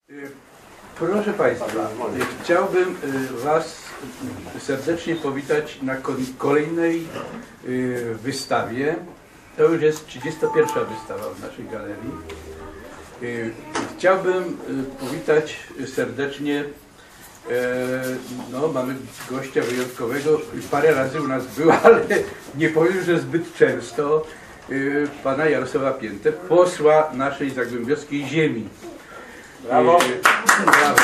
Proszę Państwa, chciałbym Was serdecznie powitać na kolejnej wystawie. To już jest 31. wystawa w naszej galerii. Chciałbym powitać serdecznie, no mamy gościa wyjątkowego, parę razy u nas był, ale nie powiem, że zbyt często, pana Jarosława Piętę, posła naszej zagłębiowskiej ziemi. Brawo. Brawo.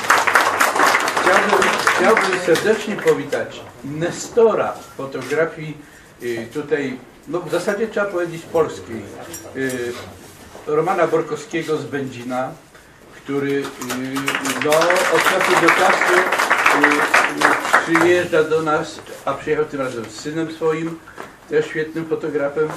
Chciałbym serdecznie powitać nestora fotografii tutaj, no w zasadzie trzeba powiedzieć polskiej, Romana Borkowskiego z Będzina, który no, od czasu do czasu przyjeżdża do nas, a przyjechał tym razem z synem swoim, też świetnym fotografem.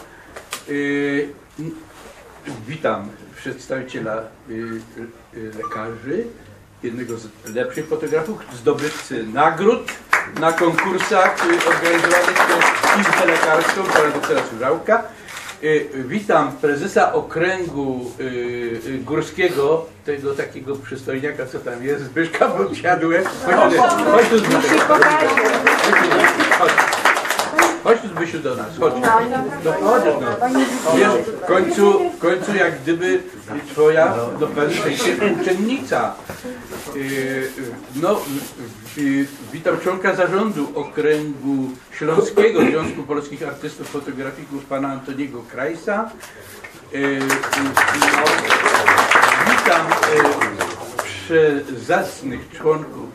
Witam przedstawiciela lekarzy, jednego z lepszych fotografów, zdobywcy nagród na konkursach organizowanych przez Izbę Lekarską, pana doktora Surzałka. Witam prezesa okręgu górskiego, tego takiego przystojniaka, co tam jest, Zbyszka Podsiadłe. Chodź tu, Zbyszek. Chodź tu, Zbysiu, do nas, chodź. No, chodź, no. Wiesz, w końcu jak gdyby twoja, no pewnie uczennica. No, witam członka zarządu Okręgu Śląskiego Związku Polskich Artystów Fotografików, pana Antoniego Krajsa. Witam przezacnych członków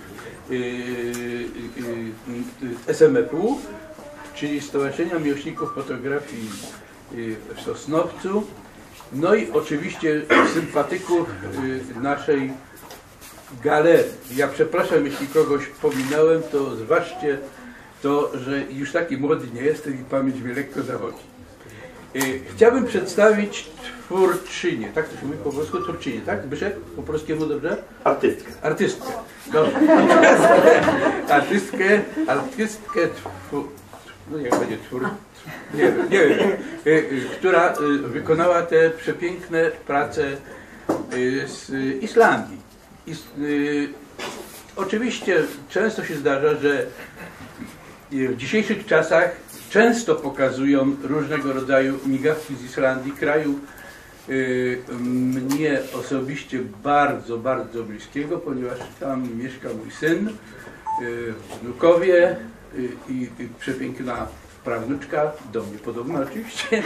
SMF-u, czyli Stowarzyszenia Miłośników Fotografii w Sosnowcu, no i oczywiście sympatyków naszej galerii. Ja przepraszam, jeśli kogoś pominąłem, to zważcie to, że już taki młody nie jestem i pamięć mi lekko zawodzi. Chciałbym przedstawić twórczynię, tak to się mówi po polsku, twórczynię, tak? Zbyszek? Po polskiemu dobrze? Artystkę. Artystkę. Dobrze. Artystkę no niech będzie nie wiem, która wykonała te przepiękne prace z Islandii. Oczywiście często się zdarza, że w dzisiejszych czasach często pokazują różnego rodzaju migawki z Islandii, kraju mnie osobiście bardzo, bardzo bliskiego, ponieważ tam mieszka mój syn, wnukowie i przepiękna prawnuczka, do mnie podobna oczywiście.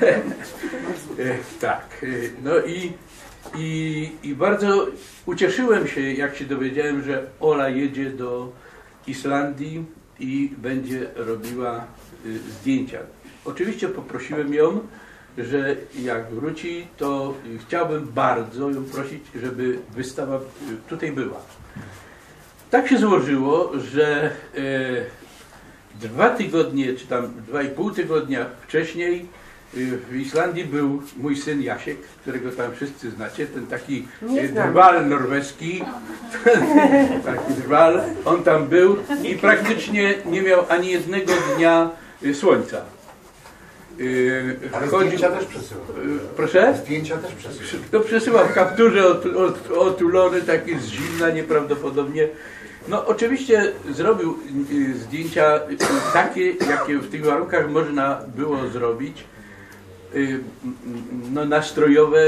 Tak, no i bardzo ucieszyłem się, jak się dowiedziałem, że Ola jedzie do Islandii i będzie robiła zdjęcia. Oczywiście poprosiłem ją, że jak wróci, to chciałbym bardzo ją prosić, żeby wystawa tutaj była. Tak się złożyło, że 2 tygodnie, czy tam 2,5 tygodnia wcześniej w Islandii był mój syn Jasiek, którego tam wszyscy znacie, ten taki drwal norweski, taki drwal, on tam był i praktycznie nie miał ani jednego dnia słońca. Ale zdjęcia też przesyłał. Proszę? Zdjęcia też przesyłał. To przesyłał w kapturze otulony, taki z zimna nieprawdopodobnie. No oczywiście zrobił zdjęcia takie, jakie w tych warunkach można było zrobić. No nastrojowe,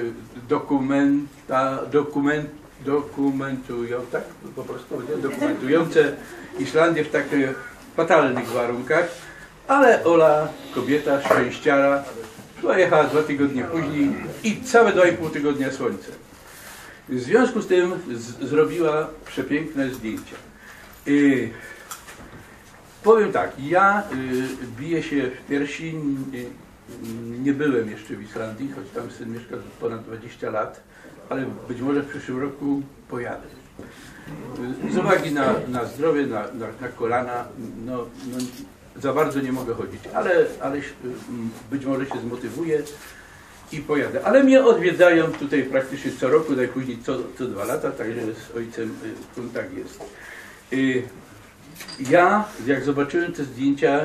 dokumentują, tak po prostu, dokumentujące Islandię w takich fatalnych warunkach. Ale Ola, kobieta, szczęściara, pojechała 2 tygodnie później i całe 2,5 tygodnia słońce. W związku z tym zrobiła przepiękne zdjęcia. Powiem tak, ja biję się w piersi, nie byłem jeszcze w Islandii, choć tam syn mieszka ponad 20 lat, ale być może w przyszłym roku pojadę. Z uwagi na zdrowie, na kolana, no za bardzo nie mogę chodzić, ale być może się zmotywuję i pojadę. Ale mnie odwiedzają tutaj praktycznie co roku, najpóźniej co 2 lata, także z ojcem kontakt jest. Ja, jak zobaczyłem te zdjęcia,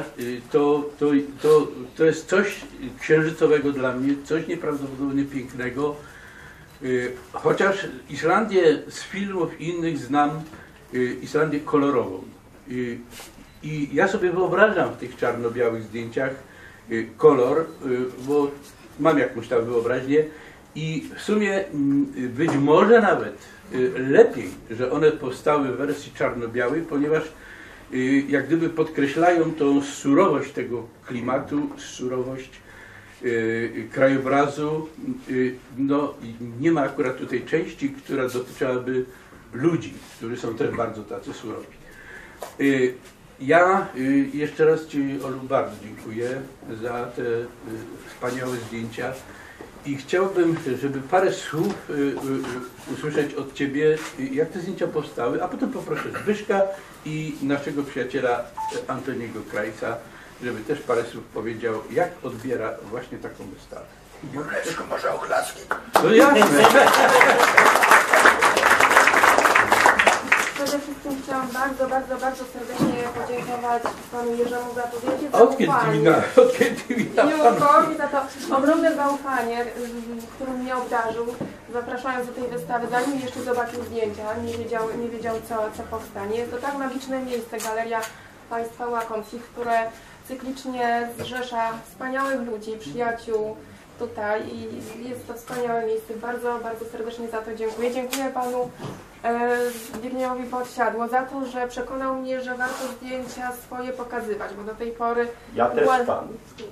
to jest coś księżycowego dla mnie, coś nieprawdopodobnie pięknego. Chociaż Islandię z filmów i innych znam, Islandię kolorową. I ja sobie wyobrażam w tych czarno-białych zdjęciach kolor, bo mam jakąś tam wyobraźnię i w sumie być może nawet lepiej, że one powstały w wersji czarno-białej, ponieważ jak gdyby podkreślają tą surowość tego klimatu, surowość krajobrazu. No, nie ma akurat tutaj części, która dotyczyłaby ludzi, którzy są też bardzo tacy surowi. Ja jeszcze raz Ci, Olu, bardzo dziękuję za te wspaniałe zdjęcia i chciałbym, żeby parę słów usłyszeć od Ciebie, jak te zdjęcia powstały, a potem poproszę Zbyszka i naszego przyjaciela Antoniego Krajsa, żeby też parę słów powiedział, jak odbiera właśnie taką wystawę. Jureczko, może oklaski? No jasne. Przede wszystkim chciałam bardzo serdecznie podziękować panu Jerzemu za to wielkie Od kiedy wina i Jurkowi za to ogromne zaufanie, którym mnie obdarzył, zapraszając do tej wystawy, zanim jeszcze zobaczył zdjęcia, nie wiedział co powstanie. Jest to tak magiczne miejsce, Galeria Państwa Łakomskich, które cyklicznie zrzesza wspaniałych ludzi, przyjaciół tutaj i jest to wspaniałe miejsce. Bardzo serdecznie za to dziękuję. Dziękuję panu Zbigniewowi Podsiadło za to, że przekonał mnie, że warto zdjęcia swoje pokazywać, bo do tej pory... Ja też pan.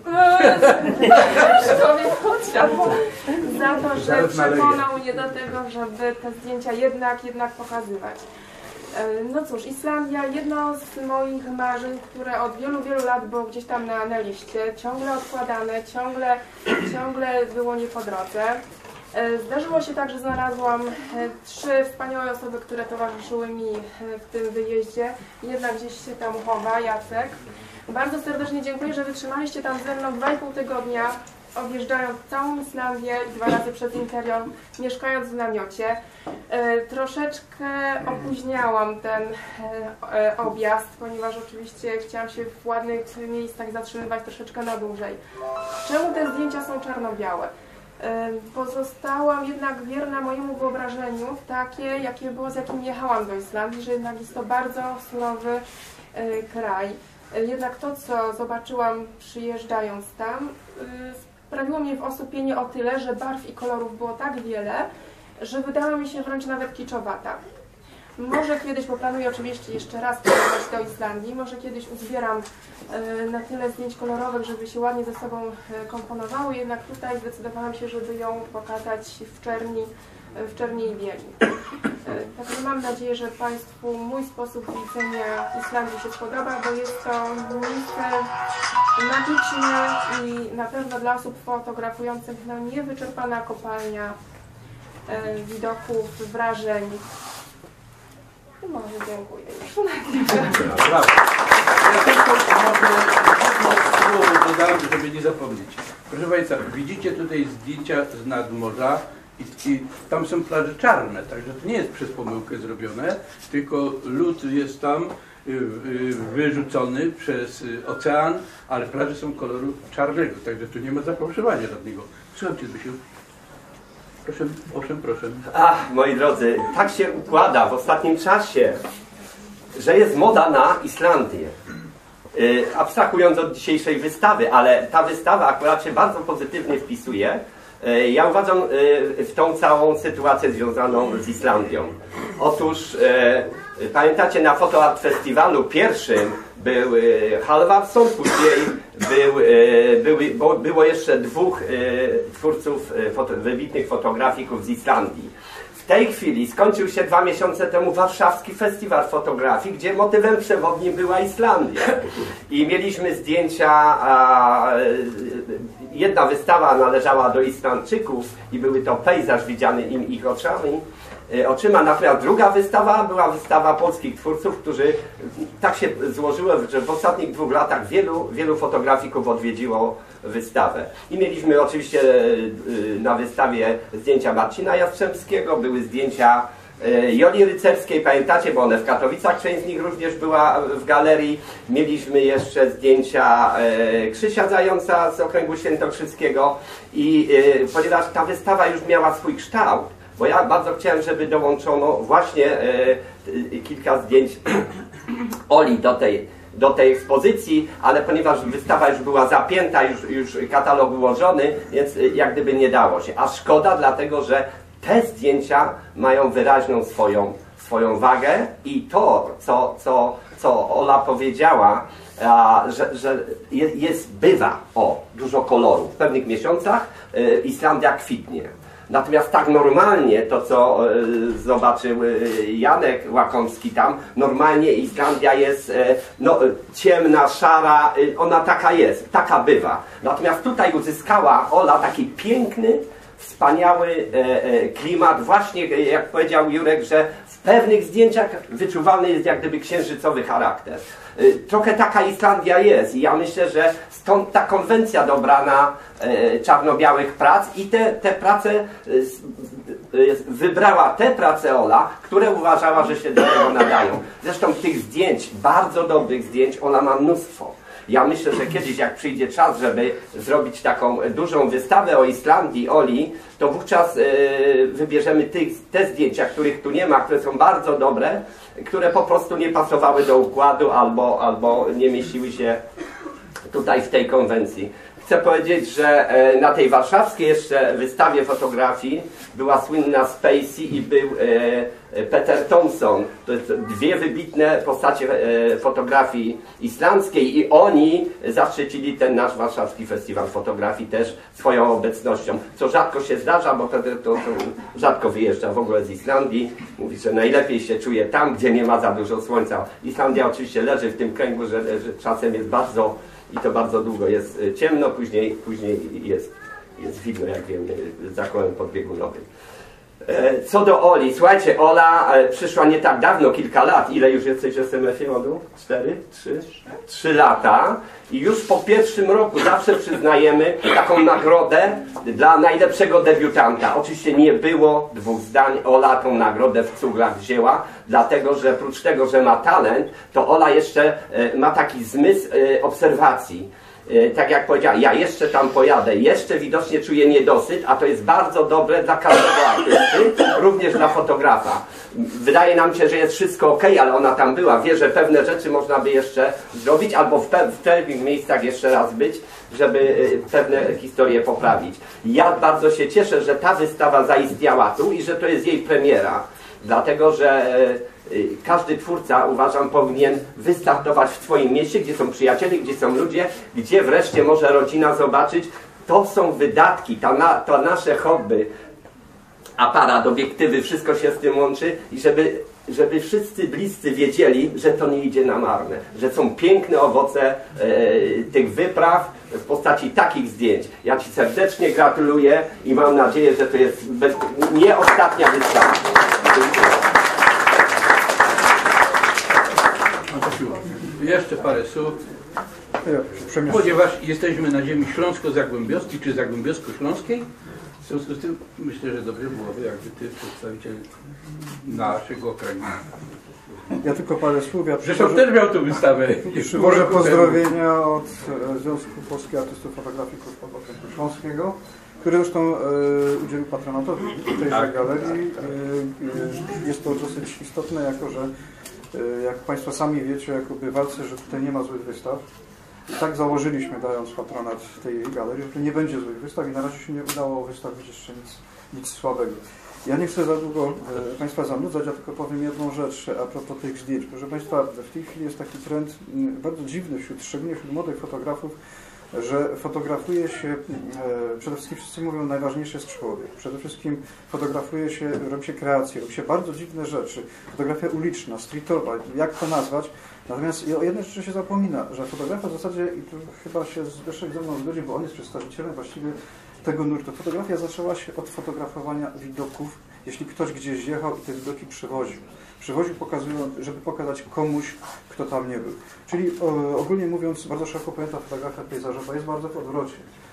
Za to, że przekonał mnie do tego, żeby te zdjęcia jednak pokazywać. No cóż, Islandia, jedno z moich marzeń, które od wielu lat było gdzieś tam na liście, ciągle odkładane, ciągle było nie po drodze. Zdarzyło się tak, że znalazłam 3 wspaniałe osoby, które towarzyszyły mi w tym wyjeździe. Jedna gdzieś się tam chowa, Jacek. Bardzo serdecznie dziękuję, że wytrzymaliście tam ze mną 2,5 tygodnia, objeżdżając całą Islandię i 2 razy przez interior, mieszkając w namiocie. Troszeczkę opóźniałam ten objazd, ponieważ oczywiście chciałam się w ładnych miejscach zatrzymywać troszeczkę na dłużej. Czemu te zdjęcia są czarno-białe? Pozostałam jednak wierna mojemu wyobrażeniu, takie jakie było, z jakim jechałam do Islandii, że jednak jest to bardzo surowy kraj. Jednak to, co zobaczyłam przyjeżdżając tam, sprawiło mnie w osłupienie o tyle, że barw i kolorów było tak wiele, że wydała mi się wręcz nawet kiczowata. Może kiedyś, bo planuję oczywiście jeszcze raz pojechać do Islandii, może kiedyś uzbieram na tyle zdjęć kolorowych, żeby się ładnie ze sobą komponowały, jednak tutaj zdecydowałam się, żeby ją pokazać w czerni i bieli. Także mam nadzieję, że Państwu mój sposób widzenia Islandii się spodoba, bo jest to miejsce magiczne i na pewno dla osób fotografujących niewyczerpana kopalnia widoków, wrażeń. I może dziękuję już. Brawo. Ja tylko może słowo dodam, żeby nie zapomnieć. Proszę Państwa, widzicie tutaj zdjęcia z nadmorza i tam są plaże czarne, także to nie jest przez pomyłkę zrobione, tylko lód jest tam wyrzucony przez ocean, ale plaże są koloru czarnego, także tu nie ma zafałszowania żadnego. Słuchajcie, Zbysiu. Proszę. Ach, moi drodzy, tak się układa w ostatnim czasie, że jest moda na Islandię. Abstrahując od dzisiejszej wystawy, ale ta wystawa akurat się bardzo pozytywnie wpisuje. Ja uważam w tą całą sytuację związaną z Islandią. Otóż pamiętacie, na Photo Art Festiwalu pierwszym był Halvarsson, później było jeszcze 2 twórców, wybitnych fotografików z Islandii. W tej chwili skończył się 2 miesiące temu warszawski festiwal fotografii, gdzie motywem przewodnim była Islandia. I mieliśmy zdjęcia, jedna wystawa należała do Islandczyków i były to pejzaż widziany ich oczyma, natomiast druga wystawa była wystawa polskich twórców, którzy tak się złożyło, że w ostatnich 2 latach wielu fotografików odwiedziło wystawę. I mieliśmy oczywiście na wystawie zdjęcia Marcina Jastrzębskiego, były zdjęcia Joli Rycerskiej, pamiętacie, bo one w Katowicach, część z nich również była w galerii. Mieliśmy jeszcze zdjęcia Krzysia Zająca z Okręgu Świętokrzyskiego i ponieważ ta wystawa już miała swój kształt, bo ja bardzo chciałem, żeby dołączono właśnie kilka zdjęć Oli do tej ekspozycji, ale ponieważ wystawa już była zapięta, już katalog ułożony, więc jak gdyby nie dało się. A szkoda, dlatego że te zdjęcia mają wyraźną swoją wagę i to, co Ola powiedziała, że bywa dużo kolorów. W pewnych miesiącach Islandia kwitnie. Natomiast tak normalnie, to co zobaczył Janek Łakomski tam, normalnie Islandia jest ciemna, szara, ona taka jest, taka bywa. Natomiast tutaj uzyskała Ola taki piękny, wspaniały klimat, właśnie jak powiedział Jurek, że w pewnych zdjęciach wyczuwalny jest jak gdyby księżycowy charakter. Trochę taka Islandia jest i ja myślę, że stąd ta konwencja dobrana czarno-białych prac i te prace, wybrała te prace Ola, które uważała, że się do tego nadają. Zresztą tych zdjęć, bardzo dobrych zdjęć, Ola ma mnóstwo. Ja myślę, że kiedyś jak przyjdzie czas, żeby zrobić taką dużą wystawę o Islandii, Oli, to wówczas wybierzemy te zdjęcia, których tu nie ma, które są bardzo dobre, które po prostu nie pasowały do układu albo nie mieściły się tutaj w tej konwencji. Chcę powiedzieć, że na tej warszawskiej jeszcze wystawie fotografii była słynna Spacey i był Peter Thompson. To jest dwie wybitne postacie fotografii islandzkiej i oni zaszczycili ten nasz warszawski festiwal fotografii też swoją obecnością. Co rzadko się zdarza, bo Peter Thompson rzadko wyjeżdża w ogóle z Islandii. Mówi, że najlepiej się czuje tam, gdzie nie ma za dużo słońca. Islandia oczywiście leży w tym kręgu, że czasem jest bardzo i to bardzo długo jest ciemno, później jest widno, jak wiemy, za kołem podbiegunowym. Co do Oli, słuchajcie, Ola przyszła nie tak dawno, kilka lat. Ile już jesteś w SMS-ie, Olu? 4? 3 lata. I już po pierwszym roku zawsze przyznajemy taką nagrodę dla najlepszego debiutanta. Oczywiście nie było dwóch zdań. Ola tą nagrodę w cuglach wzięła, dlatego że oprócz tego, że ma talent, to Ola jeszcze ma taki zmysł obserwacji. Tak jak powiedziałem, ja jeszcze tam pojadę, jeszcze widocznie czuję niedosyt, a to jest bardzo dobre dla każdego artysty, również dla fotografa. Wydaje nam się, że jest wszystko ok, ale ona tam była, wie, że pewne rzeczy można by jeszcze zrobić, albo w pewnych miejscach jeszcze raz być, żeby pewne historie poprawić. Ja bardzo się cieszę, że ta wystawa zaistniała tu i że to jest jej premiera, dlatego że każdy twórca, uważam, powinien wystartować w swoim mieście, gdzie są przyjaciele, gdzie są ludzie, gdzie wreszcie może rodzina zobaczyć. To są wydatki, to nasze hobby, aparat, obiektywy, wszystko się z tym łączy i żeby wszyscy bliscy wiedzieli, że to nie idzie na marne, że są piękne owoce tych wypraw w postaci takich zdjęć. Ja Ci serdecznie gratuluję i mam nadzieję, że to jest nie ostatnia wystawa. Jeszcze parę słów. Ponieważ jesteśmy na ziemi śląsko-zagłębiowskiej czy zagłębiowsko-śląskiej, w związku z tym myślę, że dobrze byłoby, jakby Ty, przedstawiciel naszego kraju. Ja tylko parę słów. Zresztą też miał tu wystawę. Przywożę pozdrowienia od Związku Polskich Artystów Fotografików Podlaskiego Śląskiego, który zresztą udzielił patronatowi tejże galerii. Jest to dosyć istotne, jako że jak Państwo sami wiecie, jako bywalcy, że tutaj nie ma złych wystaw. I tak założyliśmy, dając patronat tej galerii, że tu nie będzie złych wystaw i na razie się nie udało wystawić jeszcze nic słabego. Ja nie chcę za długo Państwa zanudzać, ja tylko powiem jedną rzecz a propos tych zdjęć. Proszę Państwa, w tej chwili jest taki trend bardzo dziwny, szczególnie wśród młodych fotografów, że fotografuje się, przede wszystkim wszyscy mówią, najważniejszy jest człowiek. Przede wszystkim fotografuje się, robi się kreacje, robi się bardzo dziwne rzeczy. Fotografia uliczna, streetowa, jak to nazwać. Natomiast o jednej rzeczy się zapomina, że fotografia w zasadzie, i tu chyba się Zbyszek ze mną zgodzi, bo on jest przedstawicielem właściwie tego nurtu. Fotografia zaczęła się od fotografowania widoków, jeśli ktoś gdzieś jechał i te widoki przywoził. Przywoził, żeby pokazać komuś, kto tam nie był. Czyli ogólnie mówiąc, bardzo szeroko pojęta fotografia pejzażowa jest bardzo w odwrocie.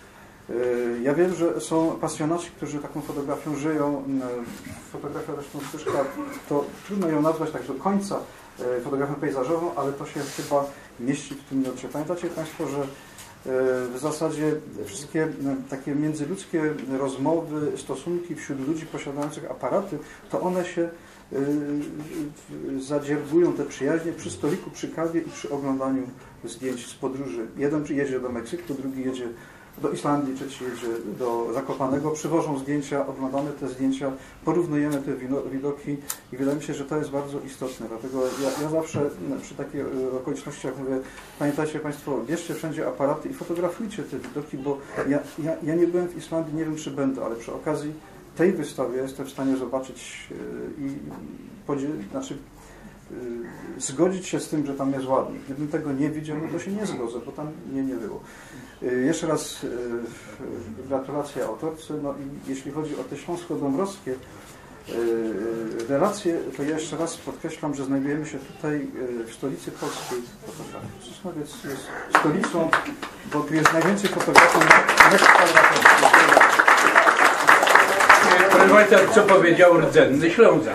Ja wiem, że są pasjonaci, którzy taką fotografią żyją. Fotografia zresztą Zbyszka, to trudno ją nazwać tak do końca fotografią pejzażową, ale to się chyba mieści w tym nurcie. Pamiętacie Państwo, że w zasadzie wszystkie takie międzyludzkie rozmowy, stosunki wśród ludzi posiadających aparaty, to one się zadziergują, te przyjaźnie przy stoliku, przy kawie i przy oglądaniu zdjęć z podróży. Jeden jedzie do Meksyku, drugi jedzie do Islandii, trzeci jedzie do Zakopanego. Przywożą zdjęcia, oglądamy te zdjęcia, porównujemy te widoki i wydaje mi się, że to jest bardzo istotne. Dlatego ja zawsze przy takich okolicznościach mówię, pamiętajcie Państwo, bierzcie wszędzie aparaty i fotografujcie te widoki, bo ja nie byłem w Islandii, nie wiem czy będę, ale przy okazji tej wystawy ja jestem w stanie zobaczyć zgodzić się z tym, że tam jest ładnie. Gdybym tego nie widział, no to się nie zgodzę, bo tam nie było. Jeszcze raz gratulacje autorce. No i jeśli chodzi o te śląsko-dąbrowskie relacje, to ja jeszcze raz podkreślam, że znajdujemy się tutaj w stolicy polskiej fotografii. Sosnowiec jest stolicą, bo tu jest najwięcej fotografów na metr kwadratowy. Proszę Państwa, co powiedział rdzenny Ślązak.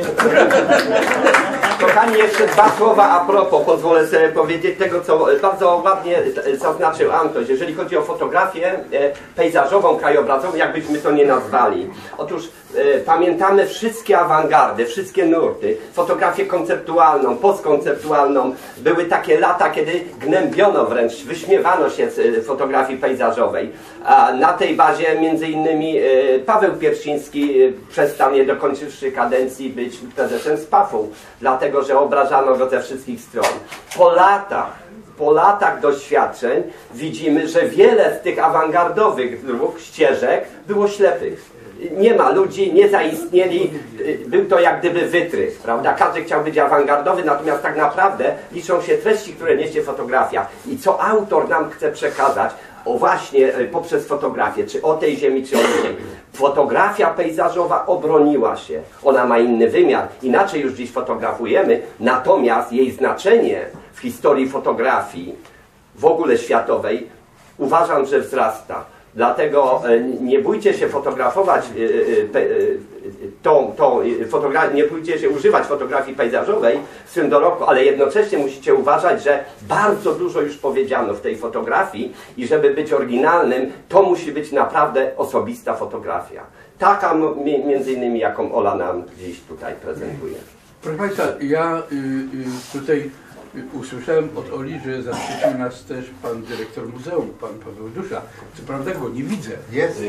Kochani, jeszcze dwa słowa a propos, pozwolę sobie powiedzieć tego, co bardzo ładnie zaznaczył Antoś. Jeżeli chodzi o fotografię pejzażową, krajobrazową, jakbyśmy to nie nazwali. Otóż pamiętamy wszystkie awangardy, wszystkie nurty, fotografię konceptualną, postkonceptualną. Były takie lata, kiedy gnębiono wręcz, wyśmiewano się z fotografii pejzażowej. A na tej bazie między innymi Paweł Pierściński przestał, nie dokończywszy kadencji, być prezesem SPAF-u, dlatego że obrażano go ze wszystkich stron. Po latach doświadczeń widzimy, że wiele z tych awangardowych dróg, ścieżek było ślepych. Nie ma ludzi, nie zaistnieli, był to jak gdyby wytrych, prawda? Każdy chciał być awangardowy, natomiast tak naprawdę liczą się treści, które niesie fotografia. I co autor nam chce przekazać, o właśnie poprzez fotografię, czy o tej ziemi, czy o tej. Fotografia pejzażowa obroniła się. Ona ma inny wymiar. Inaczej już dziś fotografujemy, natomiast jej znaczenie w historii fotografii, w ogóle światowej, uważam, że wzrasta. Dlatego nie bójcie się fotografować nie bójcie się używać fotografii pejzażowej w swym dorobku, ale jednocześnie musicie uważać, że bardzo dużo już powiedziano w tej fotografii i żeby być oryginalnym, to musi być naprawdę osobista fotografia. Taka między innymi, jaką Ola nam dziś tutaj prezentuje. Proszę Państwa, ja tutaj usłyszałem od Oli, że zaszczycił nas też pan dyrektor muzeum, pan Paweł Dusza. Co prawda go nie widzę. Jest.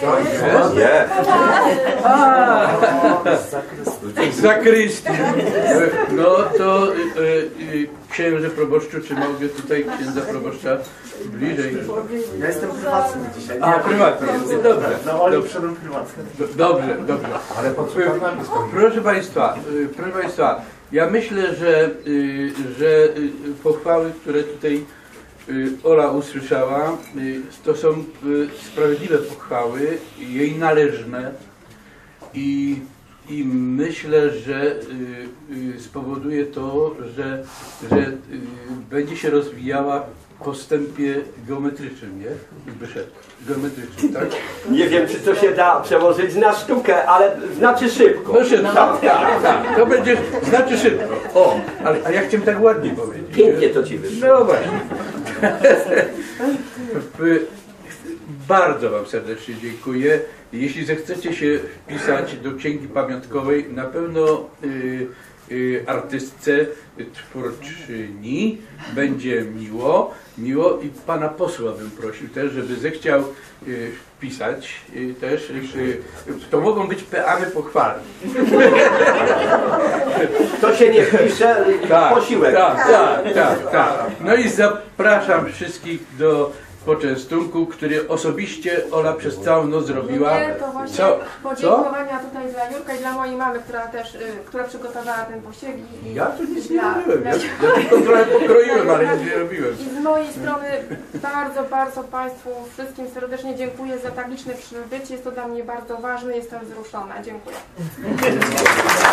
Z zakrystii. No to księże proboszczu, czy mogę tutaj księdza proboszcza bliżej? Ja jestem prywatny dzisiaj. A, prywatny jest. Dobrze. No Oli wszedłem prywatny. Dobrze. Ale podsumowałem Proszę Państwa, ja myślę, że pochwały, które tutaj Ola usłyszała, to są sprawiedliwe pochwały, jej należne i myślę, że spowoduje to, że będzie się rozwijała w postępie geometrycznym, nie? Zbyszek, geometrycznym, tak? Nie wiem, czy to się da przełożyć na sztukę, ale znaczy szybko. No szybko, tak. To będzie, znaczy szybko. O, a ja chciałem tak ładnie powiedzieć. Pięknie to ci wyszło. No właśnie. Bardzo Wam serdecznie dziękuję. Jeśli zechcecie się wpisać do księgi pamiątkowej, na pewno artystce, twórczyni będzie miło i pana posła bym prosił też, żeby zechciał wpisać też, to mogą być peany pochwalne. To się nie wpisze, posiłek. Tak. No i zapraszam wszystkich do poczęstunku, który osobiście Ola przez całą noc zrobiła. Nie, to właśnie podziękowania tutaj dla Jurka i dla mojej mamy, która przygotowała ten posiłek. Ja tu nic nie robiłem. Ja tylko trochę pokroiłem, ale nic nie robiłem. I z mojej strony bardzo Państwu wszystkim serdecznie dziękuję za tak liczne przybycie. Jest to dla mnie bardzo ważne. Jestem wzruszona. Dziękuję.